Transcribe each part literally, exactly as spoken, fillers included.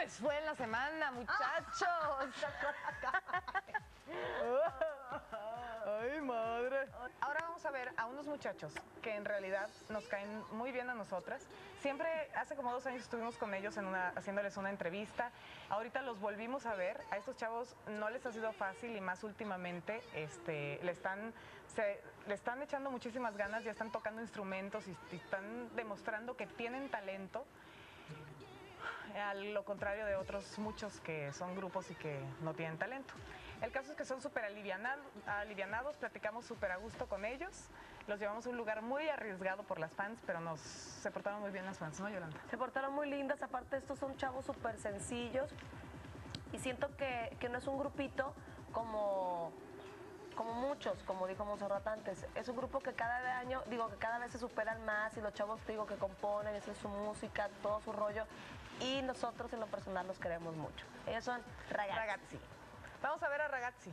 les fue en la semana, muchachos? Ay, madre. Ahora vamos a ver a unos muchachos que en realidad nos caen muy bien a nosotras. Siempre, hace como dos años estuvimos con ellos en una, haciéndoles una entrevista. Ahorita los volvimos a ver. A estos chavos no les ha sido fácil y más últimamente este, le, están, se, le están echando muchísimas ganas, ya están tocando instrumentos y, y están demostrando que tienen talento. A lo contrario de otros muchos que son grupos y que no tienen talento. El caso es que son súper alivianados, alivianados, platicamos súper a gusto con ellos, los llevamos a un lugar muy arriesgado por las fans, pero nos se portaron muy bien las fans, ¿no, Yolanda? Se portaron muy lindas, aparte estos son chavos súper sencillos y siento que, que no es un grupito como... como muchos, como dijo Monserrat antes, es un grupo que cada año, digo que cada vez se superan más y los chavos, digo, que componen, hacen su música, todo su rollo, y nosotros en lo personal los queremos mucho. Ellos son Ragazzi. Ragazzi. Vamos a ver a Ragazzi.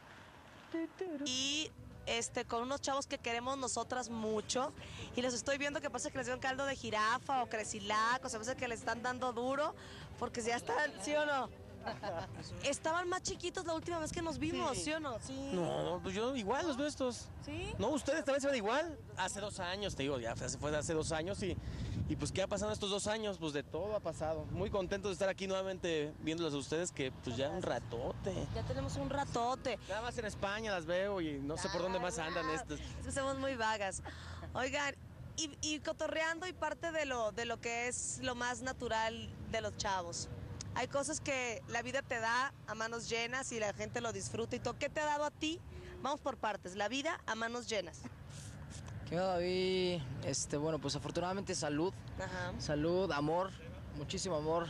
Y este, con unos chavos que queremos nosotras mucho, y les estoy viendo que pasa que les dio un caldo de jirafa o cresilac, o sea, parece que les están dando duro, porque ya están, ¿sí o no? Estaban más chiquitos la última vez que nos vimos, ¿sí, ¿sí o no? Sí. No, pues yo igual los veo estos. ¿Sí? No, ustedes también se ven igual. Hace dos años, te digo, ya fue, fue hace dos años y, y pues ¿qué ha pasado estos dos años? Pues de todo ha pasado. Muy contentos de estar aquí nuevamente viéndolos a ustedes, que pues ya un ratote. Ya tenemos un ratote. Nada más en España las veo y no sé por dónde más andan estas. Es que somos muy vagas. Oigan, y, y cotorreando y parte de lo, de lo que es lo más natural de los chavos. Hay cosas que la vida te da a manos llenas y la gente lo disfruta y todo. ¿Qué te ha dado a ti? Vamos por partes. La vida a manos llenas. ¿Qué onda, David? Este, bueno, pues afortunadamente salud. Ajá. Salud, amor, muchísimo amor.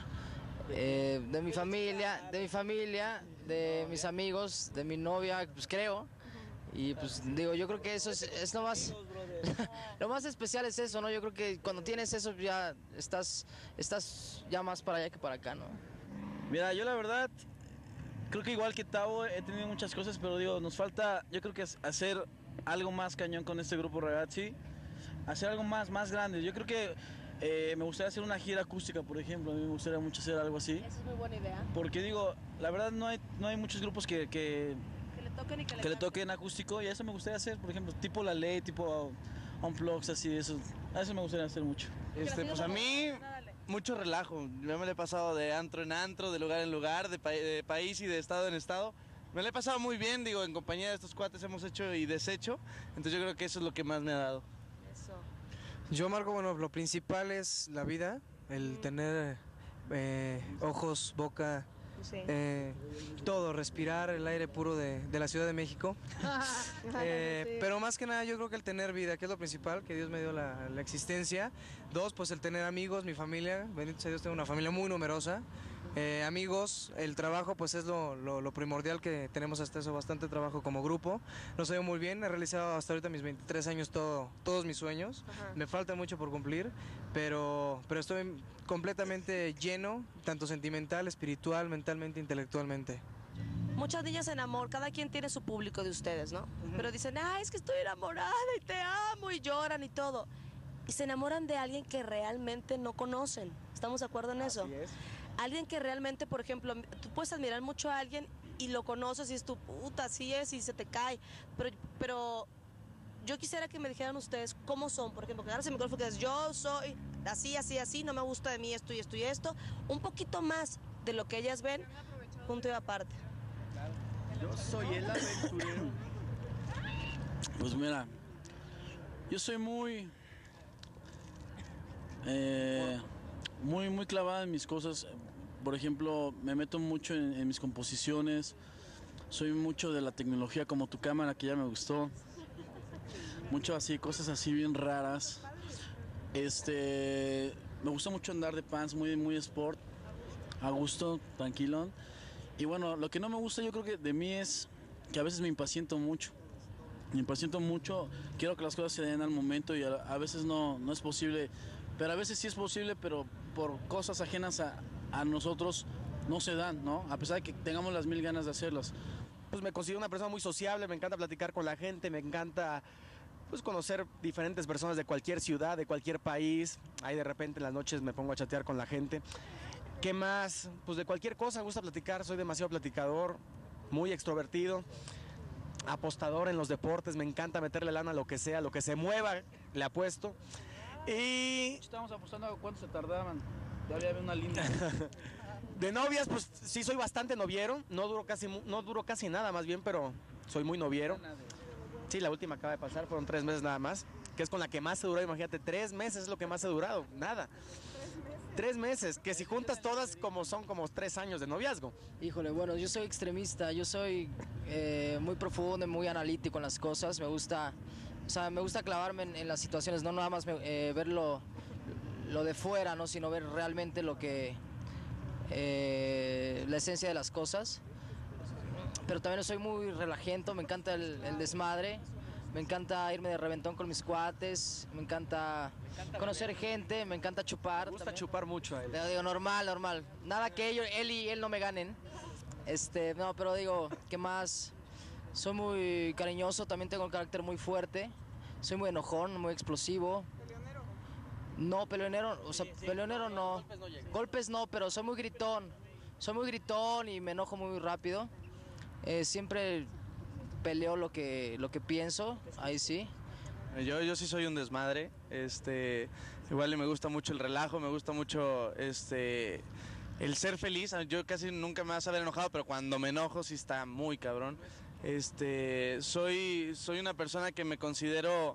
Eh, de mi familia, de mi familia, de mis amigos, de mi novia, pues creo. Y pues digo, yo creo que eso es, es lo más lo más especial es eso, ¿no? Yo creo que cuando tienes eso ya estás, estás ya más para allá que para acá, ¿no? Mira, yo la verdad creo que igual que Tavo he tenido muchas cosas, pero digo, nos falta, yo creo que hacer algo más cañón con este grupo Ragazzi, hacer algo más, más grande. Yo creo que eh, me gustaría hacer una gira acústica, por ejemplo, a mí me gustaría mucho hacer algo así. Esa es muy buena idea. Porque digo, la verdad no hay, no hay muchos grupos que... que Que le toquen y que le, que le toquen acústico y eso me gustaría hacer, por ejemplo, tipo La Ley, tipo Unplugged, así, eso, a eso me gustaría hacer mucho. Este, pues a mí, mucho relajo, yo me lo he pasado de antro en antro, de lugar en lugar, de, pa de país y de estado en estado, me lo he pasado muy bien, digo, en compañía de estos cuates hemos hecho y deshecho, entonces yo creo que eso es lo que más me ha dado. Eso. Yo, Marco, bueno, lo principal es la vida, el tener eh, ojos, boca... Sí. Eh, todo, respirar el aire puro de, de la Ciudad de México. eh, Sí. Pero más que nada yo creo que el tener vida, que es lo principal, que Dios me dio la, la existencia. Dos, pues el tener amigos, mi familia, bendito sea Dios, tengo una familia muy numerosa. Eh, amigos, el trabajo pues es lo, lo, lo primordial, que tenemos hasta eso bastante trabajo como grupo. Nos ha ido muy bien, he realizado hasta ahorita mis veintitrés años todo, todos mis sueños. Ajá. Me falta mucho por cumplir, pero, pero estoy completamente lleno, tanto sentimental, espiritual, mentalmente, intelectualmente. Muchas niñas en amor, cada quien tiene su público de ustedes, ¿no? Uh-huh. Pero dicen, ay, es que estoy enamorada y te amo, y lloran y todo. Y se enamoran de alguien que realmente no conocen. ¿Estamos de acuerdo en eso? Así es. Alguien que realmente, por ejemplo, tú puedes admirar mucho a alguien y lo conoces y es tu puta, así es, y se te cae. Pero, pero yo quisiera que me dijeran ustedes cómo son, por ejemplo, que agarras el micrófono y dices, yo soy así, así, así, no me gusta de mí esto y esto y esto. Un poquito más de lo que ellas ven, punto y aparte. Yo soy el aventurero. Pues mira, yo soy muy... Eh, muy, muy clavada en mis cosas. Por ejemplo, me meto mucho en, en mis composiciones. Soy mucho de la tecnología, como tu cámara, que ya me gustó. Mucho así, cosas así bien raras. Este, me gusta mucho andar de pants, muy, muy sport, a gusto, tranquilo. Y bueno, lo que no me gusta yo creo que de mí es que a veces me impaciento mucho. Me impaciento mucho, quiero que las cosas se den al momento y a, a veces no, no es posible. Pero a veces sí es posible, pero por cosas ajenas a, a nosotros no se dan, ¿no? A pesar de que tengamos las mil ganas de hacerlas. Pues me considero una persona muy sociable, me encanta platicar con la gente, me encanta pues conocer diferentes personas de cualquier ciudad, de cualquier país. Ahí de repente en las noches me pongo a chatear con la gente. ¿Qué más? Pues de cualquier cosa, me gusta platicar, soy demasiado platicador, muy extrovertido, apostador en los deportes, me encanta meterle lana a lo que sea, lo que se mueva, le apuesto. Y... Estábamos apostando a cuánto se tardaban, ya había una línea. De novias, pues sí soy bastante noviero, no duro casi, no duro casi nada más bien, pero soy muy noviero. Sí, la última acaba de pasar, fueron tres meses nada más, que es con la que más se duró, imagínate, tres meses es lo que más he durado, nada. Tres meses, que si juntas todas como son como tres años de noviazgo. Híjole, bueno, yo soy extremista, yo soy eh, muy profundo y muy analítico en las cosas, me gusta, o sea, me gusta clavarme en, en las situaciones, no nada más eh, ver lo, lo de fuera, ¿no? Sino ver realmente lo que, eh, la esencia de las cosas. Pero también soy muy relajento, me encanta el, el desmadre, me encanta irme de reventón con mis cuates, me encanta, me encanta conocer beber. gente, me encanta chupar. Me gusta también. chupar mucho a él. Pero digo, normal, normal. Nada que ellos, él y él no me ganen. Este, no, pero digo, ¿qué más? Soy muy cariñoso, también tengo un carácter muy fuerte, soy muy enojón, muy explosivo. ¿Peleonero? No, peleonero, o sea, sí, sí, peleonero no. Golpes no, llegan. Golpes no, pero soy muy gritón. Soy muy gritón y me enojo muy rápido. Eh, siempre peleo lo que, lo que pienso, ahí sí. Yo, yo sí soy un desmadre, este, igual me gusta mucho el relajo, me gusta mucho este, el ser feliz. Yo casi nunca me vas a ver enojado, pero cuando me enojo sí está muy cabrón. Este, soy, soy una persona que me considero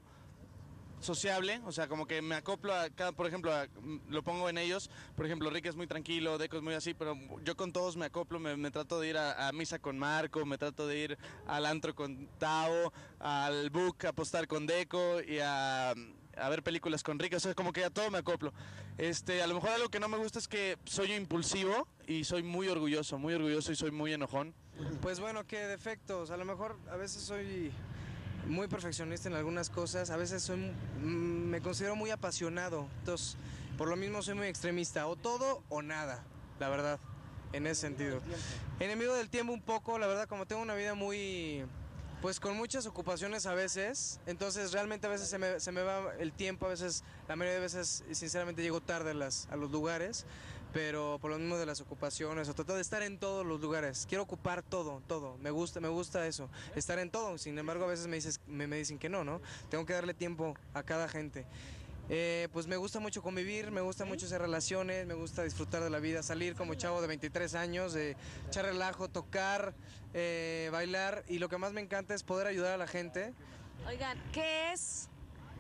sociable, o sea, como que me acoplo a cada, por ejemplo, a, lo pongo en ellos, por ejemplo, Rick es muy tranquilo, Deco es muy así, pero yo con todos me acoplo, me, me trato de ir a, a misa con Marco, me trato de ir al antro con Tao, al book a apostar con Deco y a, a ver películas con Rick, o sea, como que a todo me acoplo. Este, a lo mejor algo que no me gusta es que soy impulsivo y soy muy orgulloso, muy orgulloso y soy muy enojón. Pues bueno, ¿qué defectos? A lo mejor a veces soy muy perfeccionista en algunas cosas, a veces soy, me considero muy apasionado, entonces por lo mismo soy muy extremista, o todo o nada, la verdad, en ese sentido. Enemigo del tiempo un poco, la verdad, como tengo una vida muy, pues con muchas ocupaciones a veces, entonces realmente a veces se me, se me va el tiempo, a veces, la mayoría de veces sinceramente llego tarde a, las, a los lugares, pero por lo mismo de las ocupaciones, o trato de estar en todos los lugares, quiero ocupar todo, todo, me gusta, me gusta eso, estar en todo, sin embargo a veces me, dices, me, me dicen que no, ¿no? Tengo que darle tiempo a cada gente. Eh, pues me gusta mucho convivir, me gusta mucho hacer relaciones, me gusta disfrutar de la vida, salir como chavo de veintitrés años, de echar relajo, tocar, eh, bailar, y lo que más me encanta es poder ayudar a la gente. Oigan, ¿qué es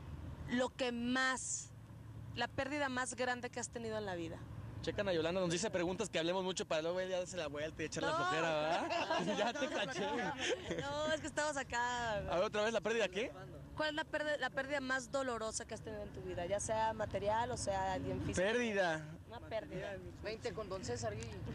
lo que más, la pérdida más grande que has tenido en la vida? Checan a Yolanda, nos dice preguntas que hablemos mucho para luego ya darse la vuelta y echar no, la flojera, ¿verdad? No, ya te caché. No, es que estamos acá. A ver, otra vez, ¿la pérdida qué? ¿Cuál es la pérdida, la pérdida más dolorosa que has tenido en tu vida? Ya sea material o sea alguien físico. Pérdida. Una pérdida. veinte con Don César.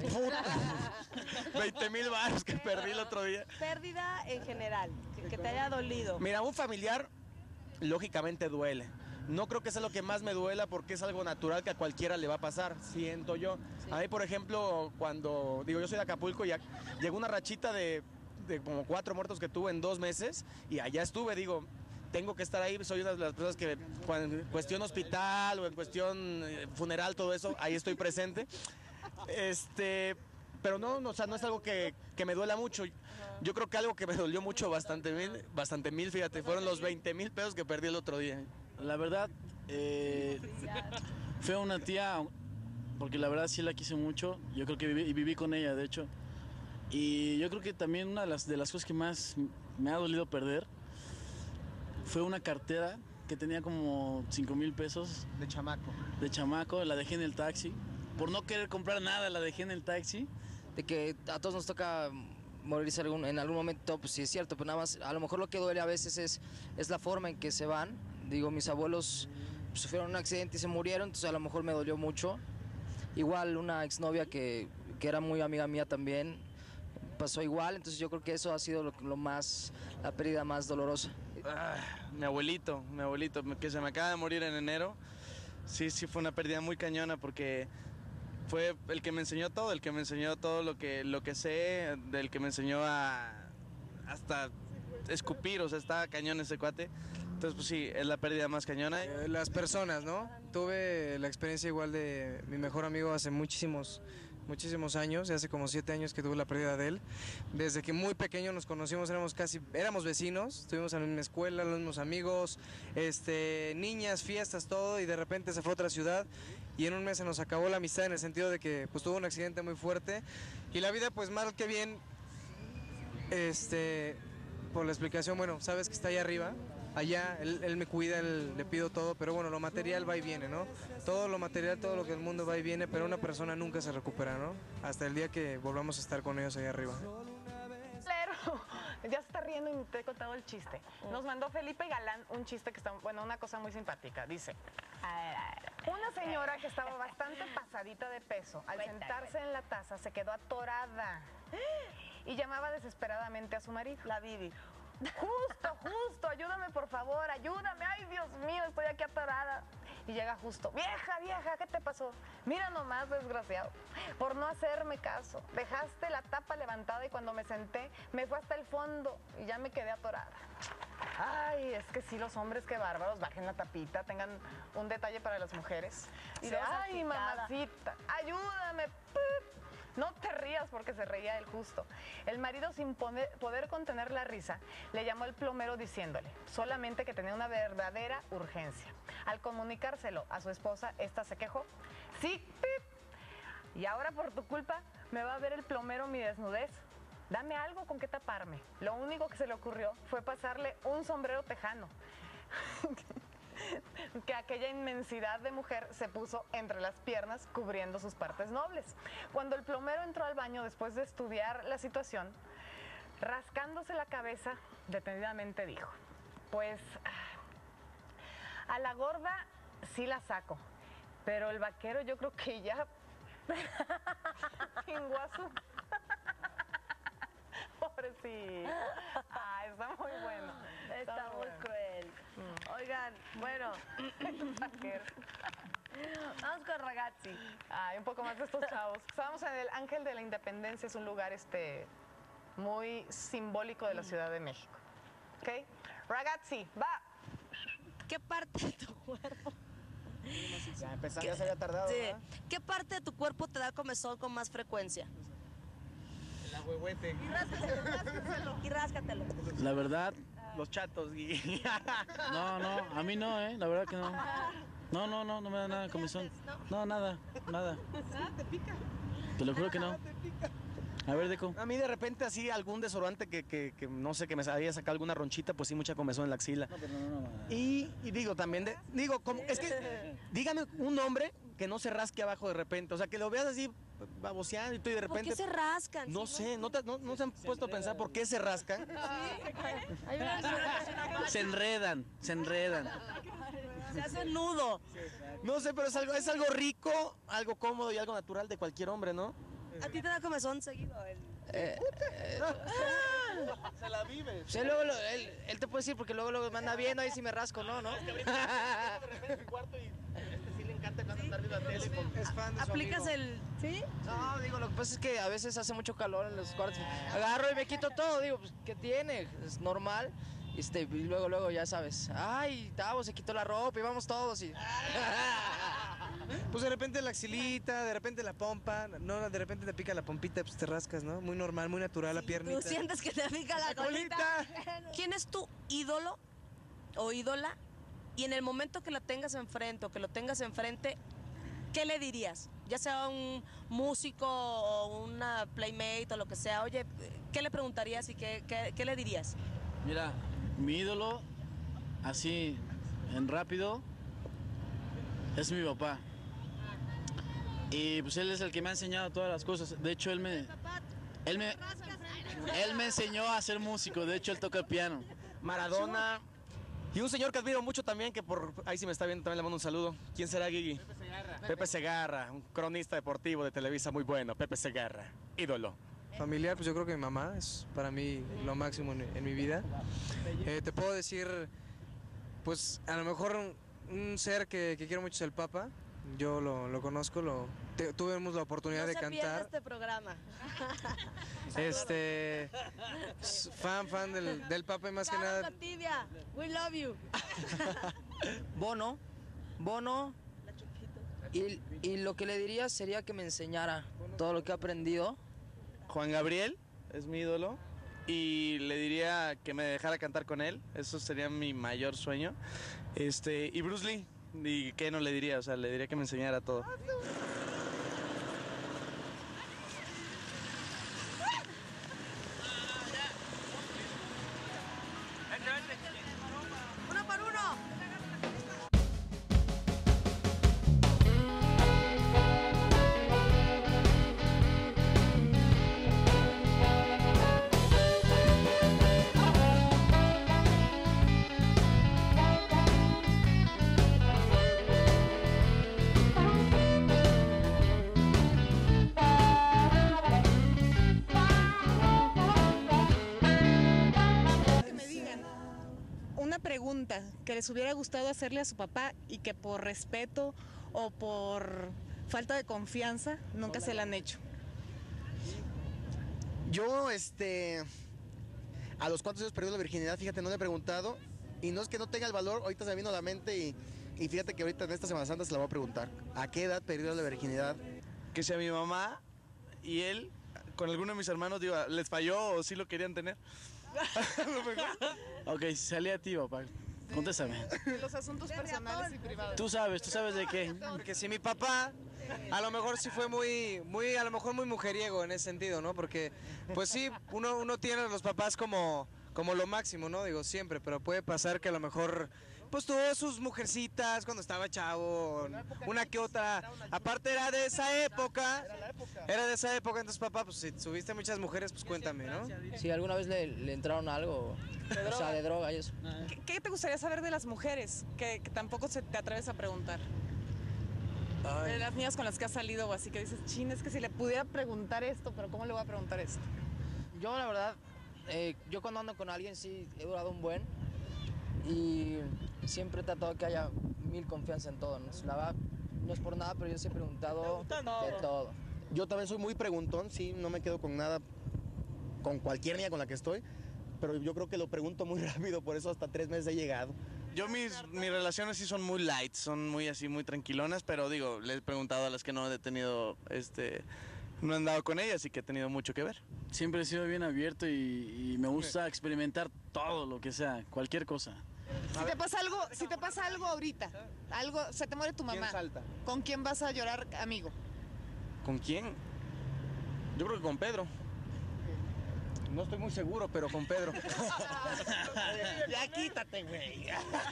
veinte mil baros que perdí el otro día. Pérdida en general, que, que te haya dolido. Mira, un familiar lógicamente duele. No creo que sea lo que más me duela porque es algo natural que a cualquiera le va a pasar, siento yo. Sí. A mí, por ejemplo, cuando, digo, yo soy de Acapulco y llegó una rachita de, de como cuatro muertos que tuve en dos meses y allá estuve, digo, tengo que estar ahí, soy una de las personas que en cuestión hospital o en cuestión funeral, todo eso, ahí estoy presente. Este, pero no, no, o sea, no es algo que, que me duela mucho. Yo creo que algo que me dolió mucho, bastante mil, bastante mil, fíjate, fueron los veinte mil pesos que perdí el otro día. La verdad, eh, fue una tía, porque la verdad sí la quise mucho, yo creo que viví, y viví con ella, de hecho. Y yo creo que también una de las, de las cosas que más me ha dolido perder fue una cartera que tenía como cinco mil pesos. De chamaco. De chamaco, la dejé en el taxi. Por no querer comprar nada, la dejé en el taxi. De que a todos nos toca morirse algún, en algún momento, pues sí es cierto, pero nada más, a lo mejor lo que duele a veces es, es la forma en que se van. Digo, mis abuelos sufrieron un accidente y se murieron, entonces a lo mejor me dolió mucho. Igual una exnovia que, que era muy amiga mía también, pasó igual, entonces yo creo que eso ha sido lo, lo más, la pérdida más dolorosa. Ah, mi abuelito, mi abuelito, que se me acaba de morir en enero, sí, sí fue una pérdida muy cañona porque fue el que me enseñó todo, el que me enseñó todo lo que, lo que sé, del que me enseñó a hasta escupir, o sea, estaba cañón ese cuate. Entonces, pues sí, es la pérdida más cañona. Eh, Las personas, ¿no? Tuve la experiencia igual de mi mejor amigo hace muchísimos, muchísimos años, hace como siete años que tuve la pérdida de él. Desde que muy pequeño nos conocimos, éramos casi, éramos vecinos, estuvimos en la misma escuela, los mismos amigos, este, niñas, fiestas, todo, y de repente se fue a otra ciudad y en un mes se nos acabó la amistad en el sentido de que pues tuvo un accidente muy fuerte y la vida pues mal que bien, este, por la explicación, bueno, sabes que está allá arriba. Allá, él, él me cuida, él, le pido todo, pero bueno, lo material va y viene, ¿no? Todo lo material, todo lo que el mundo va y viene, pero una persona nunca se recupera, ¿no? Hasta el día que volvamos a estar con ellos allá arriba. Claro, ya se está riendo y te he contado el chiste. Nos mandó Felipe Galán un chiste que está, bueno, una cosa muy simpática. Dice, una señora que estaba bastante pasadita de peso, al sentarse en la taza se quedó atorada y llamaba desesperadamente a su marido. La Bibi. Justo, justo, ayúdame por favor, ayúdame, ay Dios mío, estoy aquí atorada. Y llega Justo, vieja, vieja, ¿qué te pasó? Mira nomás, desgraciado, por no hacerme caso, dejaste la tapa levantada y cuando me senté, me fue hasta el fondo y ya me quedé atorada. Ay, es que sí, los hombres, qué bárbaros, bajen la tapita, tengan un detalle para las mujeres. Y de, ay, mamacita, ayúdame, ¡pip! No te rías, porque se reía él Justo. El marido, sin poder, poder contener la risa, le llamó al plomero diciéndole solamente que tenía una verdadera urgencia. Al comunicárselo a su esposa, esta se quejó. Sí, pip. Y ahora por tu culpa me va a ver el plomero mi desnudez. Dame algo con que taparme. Lo único que se le ocurrió fue pasarle un sombrero tejano. Que aquella inmensidad de mujer se puso entre las piernas cubriendo sus partes nobles. Cuando el plomero entró al baño después de estudiar la situación, rascándose la cabeza, detenidamente dijo, pues a la gorda sí la saco, pero el vaquero yo creo que ya Inguazú. Pobrecito. Ah, está muy bueno. Está, está muy bueno. Cruel. Mm. Oigan, bueno. Vamos con Ragazzi. Ay, un poco más de estos chavos. Estábamos en el Ángel de la Independencia, es un lugar este muy simbólico de la Ciudad de México. ¿Ok? Ragazzi, va. ¿Qué parte de tu cuerpo? Ya empezando, ya se había tardado, Sí. ¿verdad? ¿Qué parte de tu cuerpo te da comezón con más frecuencia? El ahuehuete. Y ráscatelo, ráscatelo. Y ráscatelo. La verdad, Los chatos, Gui. no, no, a mí no, ¿eh? La verdad que no. No, no, no, no me da nada de comezón. No, nada, nada. ¿Te pica? Te lo juro que no. A ver, Deco. A mí de repente así algún desodorante que, que, que no sé, que me había sacado alguna ronchita, pues sí, mucha comezón en la axila. No, pero no, no, no. Y, y digo también, de, digo, como, es que, dígame un hombre que no se rasque abajo de repente, o sea, que lo veas así baboseando y todo y de repente... ¿Por qué se rascan? No Sí, sé, ¿no, te- no, no se han Se puesto a pensar enredan. por qué se rascan? Hay una- Se enredan, se enredan. Se hace nudo. No sé, pero es algo, es algo rico, algo cómodo y algo natural de cualquier hombre, ¿no? ¿A ti te da comezón seguido? El... Eh, eh, Se la vive. sí, luego lo- él, él te puede decir porque luego, luego me anda viendo ahí si me rasco, ¿no? ¿no? de repente mi cuarto y este sí le encanta cuando está viendo la tele. con- Es fan de su ¿Aplicas amigo. el...? ¿Sí? No, digo, lo que pasa es que a veces hace mucho calor en los cuartos. Agarro y me quito todo, digo, pues, ¿qué tiene? Es normal. Este, y luego, luego, ya sabes, ay, Tavo se quitó la ropa y vamos todos y... Pues de repente la axilita, de repente la pompa, no, de repente te pica la pompita, pues te rascas, ¿no? Muy normal, muy natural la piernita. ¿Tú sientes que te pica la colita? ¿Quién es tu ídolo o ídola? Y en el momento que la tengas enfrente o que lo tengas enfrente, ¿qué le dirías? Ya sea un músico o una playmate o lo que sea. Oye, ¿qué le preguntarías y qué, qué, qué le dirías? Mira, mi ídolo, así, en rápido, es mi papá. Y pues él es el que me ha enseñado todas las cosas. De hecho, él me, él me, él me enseñó a ser músico. De hecho, él toca el piano. Maradona. Y un señor que admiro mucho también, que por ahí si me está viendo también le mando un saludo. ¿Quién será, Guigui? Pepe Segarra. Pepe Segarra, un cronista deportivo de Televisa muy bueno. Pepe Segarra, ídolo. Familiar, pues yo creo que mi mamá es para mí lo máximo en, en mi vida. Eh, te puedo decir, pues a lo mejor un, un ser que, que quiero mucho es el Papa. yo lo, lo conozco, lo, te- tuvimos la oportunidad No de se pierda cantar. este programa. Este, s- fan, fan del, del Papa y más que Carlos nada. Tibia, we love you. Bono, Bono, y, y lo que le diría sería que me enseñara todo lo que he aprendido. Juan Gabriel es mi ídolo y le diría que me dejara cantar con él, eso sería mi mayor sueño. Este, y Bruce Lee, y qué no le diría, o sea, le diría que me enseñara todo. Uno por uno. Que me digan una pregunta que les hubiera gustado hacerle a su papá y que por respeto o por falta de confianza nunca se la han hecho. Yo, este, a los cuantos años perdió la virginidad, fíjate, no le he preguntado. Y no es que no tenga el valor, ahorita se me vino a la mente y, y fíjate que ahorita en esta Semana Santa se la voy a preguntar. ¿A qué edad perdió la virginidad? Que sea mi mamá y él, con alguno de mis hermanos, digo, ¿les falló o sí lo querían tener? Lo mejor. Ok, salí a ti, papá. Contéstame. Los asuntos personales y privados. Tú sabes, tú sabes de qué. Que si mi papá, a lo mejor sí fue muy, muy, a lo mejor muy mujeriego en ese sentido, ¿no? Porque, pues sí, uno, uno tiene a los papás como, como lo máximo, ¿no? Digo, siempre, pero puede pasar que a lo mejor, pues tuvo sus mujercitas cuando estaba chavo, una que otra. Aparte era de esa época, era de esa época, entonces papá, pues si tuviste muchas mujeres, pues cuéntame, ¿no? Si alguna vez le, le entraron algo, o sea, de droga y eso. ¿Qué, qué te gustaría saber de las mujeres que, que tampoco se te atreves a preguntar? De las niñas con las que has salido o así que dices, chin, es que si le pudiera preguntar esto, pero ¿cómo le voy a preguntar esto? Yo la verdad, eh, yo cuando ando con alguien sí he durado un buen y siempre he tratado que haya mil confianza en todo. ¿No? La verdad, no es por nada, pero yo sí he preguntado de todo. Yo también soy muy preguntón, sí, no me quedo con nada, con cualquier niña con la que estoy, pero yo creo que lo pregunto muy rápido, por eso hasta tres meses he llegado. Yo mis, mis relaciones sí son muy light, son muy así, muy tranquilonas, pero digo, le he preguntado a las que no he tenido, este, no he andado con ellas y que he tenido mucho que ver. Siempre he sido bien abierto y, y me gusta experimentar todo lo que sea, cualquier cosa. Si te pasa algo, si te pasa algo ahorita, algo, se te muere tu mamá, ¿con quién vas a llorar, amigo? ¿Con quién? Yo creo que con Pedro. No estoy muy seguro, pero con Pedro. Ya quítate, güey.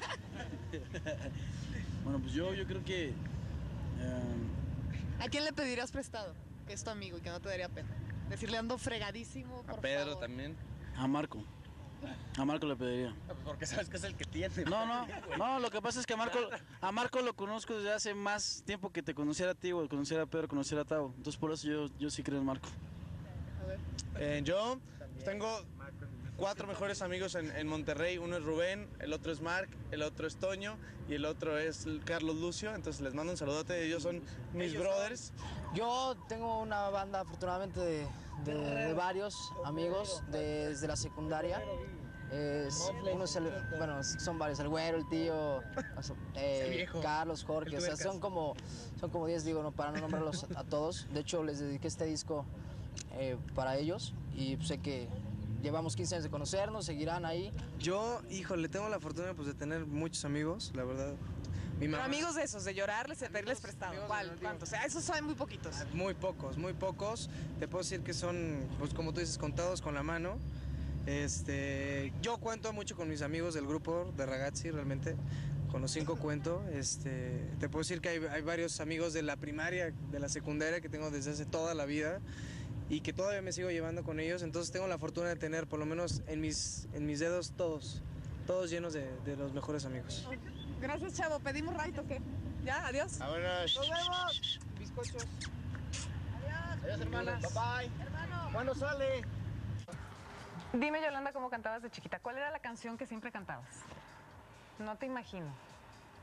Bueno, pues yo, yo creo que... eh, ¿A quién le pedirás prestado? Que es tu amigo y que no te daría pena. Decirle ando fregadísimo, por A Pedro favor. también. a Marco. A Marco le pediría. Porque sabes que es el que tiene. No, no, no, lo que pasa es que a Marco, a Marco lo conozco desde hace más tiempo que te conociera a ti, o conociera a Pedro, conociera a Tavo. Entonces por eso yo, yo sí creo en Marco. Eh, yo tengo cuatro mejores amigos en, en Monterrey. Uno es Rubén, el otro es Marc, el otro es Toño y el otro es Carlos Lucio. Entonces les mando un saludote. Ellos son mis brothers. Yo tengo una banda afortunadamente de, de- de varios amigos de- desde la secundaria. Es, uno es el, bueno, son varios, el güero, el tío, o sea, eh, Carlos, Jorge, o sea, son como, son como diez, digo, no, para no nombrarlos a todos. De hecho, les dediqué este disco eh, para ellos y sé que llevamos quince años de conocernos, seguirán ahí. Yo, híjole, tengo la fortuna pues de tener muchos amigos, la verdad. Mi Pero mamá- amigos de esos, de llorarles, de pedirles prestado. amigos ¿Cuál? de- digo- ¿Cuántos? O sea, esos saben muy poquitos. Muy pocos, muy pocos. Te puedo decir que son, pues como tú dices, contados con la mano. Este, yo cuento mucho con mis amigos del grupo de Ragazzi, realmente. Con los cinco cuento. Este, te puedo decir que hay, hay varios amigos de la primaria, de la secundaria que tengo desde hace toda la vida y que todavía me sigo llevando con ellos. Entonces tengo la fortuna de tener, por lo menos en mis, en mis dedos, todos, todos llenos de, de los mejores amigos. Gracias, chavo. ¿Pedimos right o qué? ¿Ya? ¿Adiós? Vámonos. Nos vemos. Bizcochos. Adiós, hermana. Bye bye. ¿Cuándo sale? Dime, Yolanda, cómo cantabas de chiquita. ¿Cuál era la canción que siempre cantabas? No te imagino.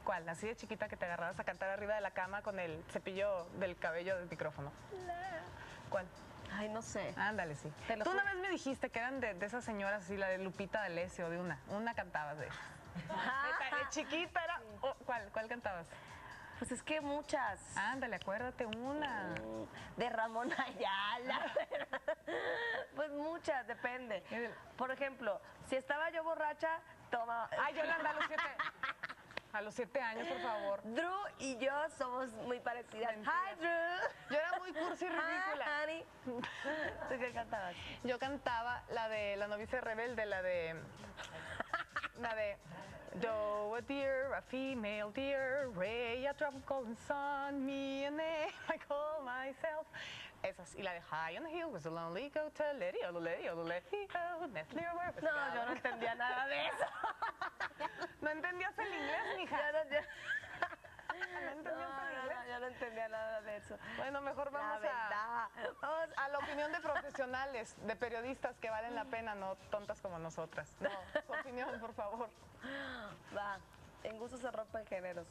¿Cuál? Así de chiquita que te agarrabas a cantar arriba de la cama con el cepillo del cabello del micrófono. ¿Cuál? Ay, no sé. Ándale, sí. Te lo Tú una juro. vez me dijiste que eran de, de esas señoras así, la de Lupita D'Alessio, de una. Una cantabas de esas. De, de chiquita era... oh, ¿Cuál? ¿Cuál cantabas? Pues es que muchas. Ándale, acuérdate una. De Ramón Ayala. Pues muchas, depende. Por ejemplo, si estaba yo borracha, toma. Ay, Yolanda, a los siete... A los siete años, por favor. Drew y yo somos muy parecidas. Mentira. Hi, Drew. Yo era muy cursi y ridícula. Hi, honey. ¿Tú qué cantabas? Yo cantaba la de La novicia rebelde, la de... La de... Though a deer, a female deer, ray, a drop of golden sun, me a name I call myself. Esas. Y la de High on the hill was a lonely goat, lady, oh, lady, oh, lady, oh, Nestle, where was No, yo no entendía nada de eso. ¿No entendías el inglés, mija? Yo no, yo- ¿No entendías No, el no, inglés? no, yo no entendía nada de eso. Bueno, mejor La vamos a, verdad. Vamos a la opinión de profesionales, de periodistas que valen la pena, no tontas como nosotras. No, su opinión, por favor. Va, en gusto se rompen géneros.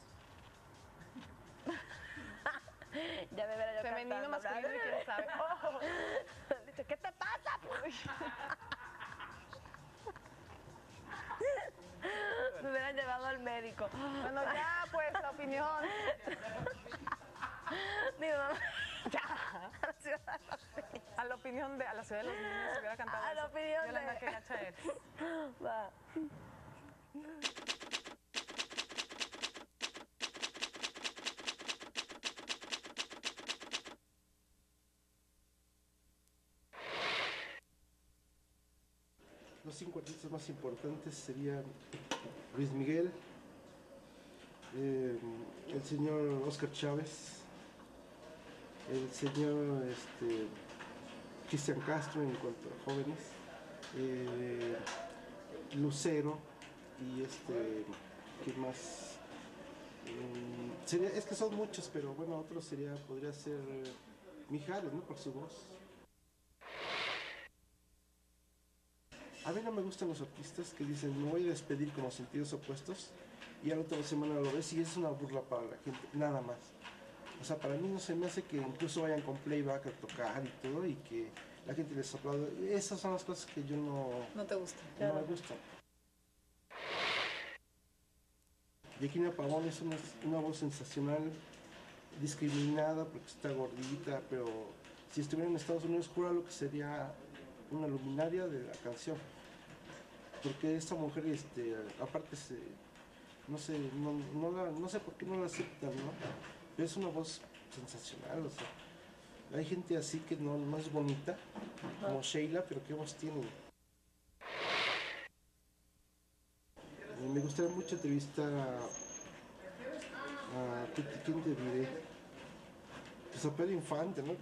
Ya me verá yo Femenino, cantando, masculino y ¿verdad? quién sabe. Oh. Dicho, ¿qué te pasa? Me hubieran llevado al médico. Bueno, ya, pues, la opinión. Mi mamá. Ya. A la opinión de... A la ciudad de los niños se hubiera cantado A la eso. opinión Yolanda, de- qué gacha eres. Va. Los cinco artistas más importantes serían Luis Miguel, eh, el señor Oscar Chávez, el señor este, Cristian Castro en cuanto a jóvenes, eh, Lucero y este, ¿qué más? Mm, sería, es que son muchos, pero bueno, otro sería, podría ser eh, Mijares, ¿no? Por su voz. A mí no me gustan los artistas que dicen, me voy a despedir como sentidos opuestos y a la otra semana lo ves y es una burla para la gente, nada más. O sea, para mí no se me hace que incluso vayan con playback a tocar y todo y que la gente les aplaude. Esas son las cosas que yo no, No te gusta. no me gustan. Yakina Pavón es una, una voz sensacional, discriminada porque está gordita, pero si estuviera en Estados Unidos, jura lo que sería una luminaria de la canción. Porque esta mujer, este, aparte, se, no sé, no, no, la- no sé por qué no la aceptan, ¿no? Pero es una voz sensacional, o sea, hay gente así que no, no es bonita, como Sheila, pero qué voz tiene. Eh, Me gustaría mucho entrevistar a, a ¿qué te- ¿quién te diré? Pues a Pedro Infante, ¿no?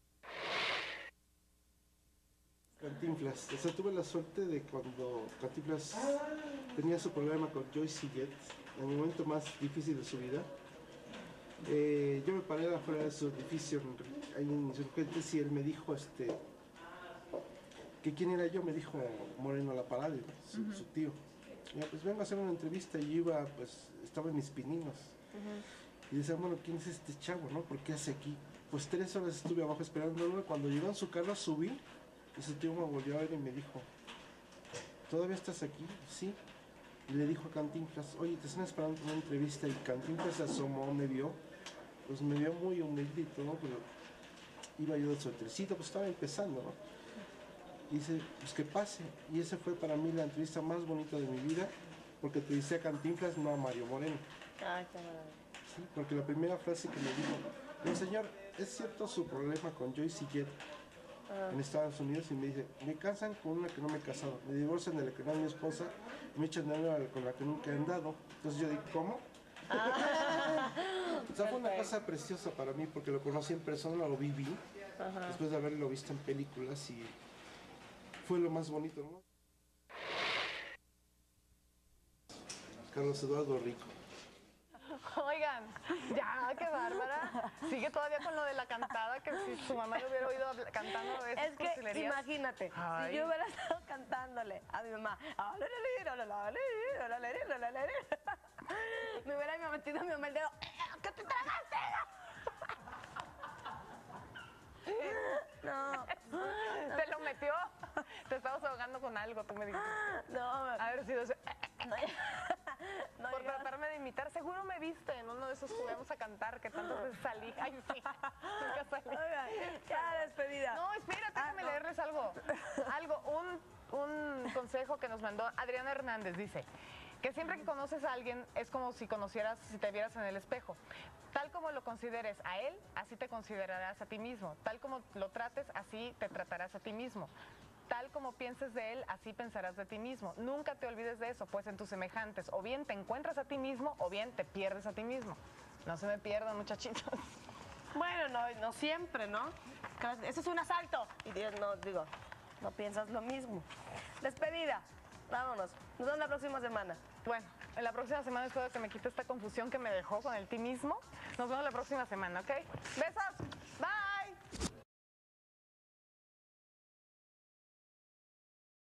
Cantinflas, o sea, tuve la suerte de cuando Cantinflas tenía su problema con Joyce y Jet, en el momento más difícil de su vida. Eh, yo me paré afuera de su edificio, en- ahí en Insurgentes, y él me dijo, este, que quién era yo, me dijo Moreno La Parada, su, Ujú. su tío. Y yo, pues vengo a hacer una entrevista y yo iba, pues, estaba en mis pininos. Y decían, bueno, ¿quién es este chavo, no? ¿Por qué hace aquí? Pues tres horas estuve abajo esperándolo, y cuando llegó en su carro subí, y su tío me volvió a ver y me dijo, ¿todavía estás aquí? Sí. Y le dijo a Cantinflas, oye, te están esperando una entrevista, y Cantinflas se asomó, me vio, pues me vio muy humilde y todo, pero iba yo de suétercito, pues estaba empezando, ¿no? Y dice, pues que pase. Y esa fue para mí la entrevista más bonita de mi vida, porque entrevisté a Cantinflas, no a Mario Moreno. Ay, qué maravilla. Sí, porque la primera frase que me dijo, el señor, ¿es cierto su problema con Joyce y Jet en Estados Unidos? Y me dice, me casan con una que no me he casado, me divorcian de la que no es mi esposa, me echan de una con la que nunca he andado. Entonces yo dije, ¿cómo? O sea, fue una cosa preciosa para mí porque lo conocí en persona, lo viví, Ajá. después de haberlo visto en películas, y fue lo más bonito, ¿no? Carlos Eduardo Rico. Oigan, ya, qué bárbara. Sí, sigue todavía con lo de la cantada, que si su mamá le hubiera oído habla- cantando esas Es que cursilerías. imagínate, Ay. si yo hubiera estado cantándole a mi mamá, me hubiera metido a mi mamá el dedo, ¿qué te tragaste? No. Te lo metió. Te estabas ahogando con algo, tú me dijiste. No, Haber sido ese- no, por yo- tratarme de imitar. Seguro me viste en uno de esos juguemos a cantar que tantas veces salí. Ay, sí. Nunca salí. Oigan, ya despedida. No, espérate, Ah, déjame no. leerles algo. Algo, un, un consejo que nos mandó Adriana Hernández. Dice que siempre que conoces a alguien es como si conocieras, si te vieras en el espejo. Tal como lo consideres a él, así te considerarás a ti mismo. Tal como lo trates, así te tratarás a ti mismo. Tal como pienses de él, así pensarás de ti mismo. Nunca te olvides de eso, pues en tus semejantes o bien te encuentras a ti mismo o bien te pierdes a ti mismo. No se me pierdan, muchachitos. Bueno, no, no siempre, ¿no? Eso es un asalto. Y Dios, no, digo, no piensas lo mismo. Despedida. Vámonos. Nos vemos la próxima semana. Bueno, en la próxima semana espero que me quite esta confusión que me dejó con el ti mismo. Nos vemos la próxima semana, ¿ok? ¡Besos!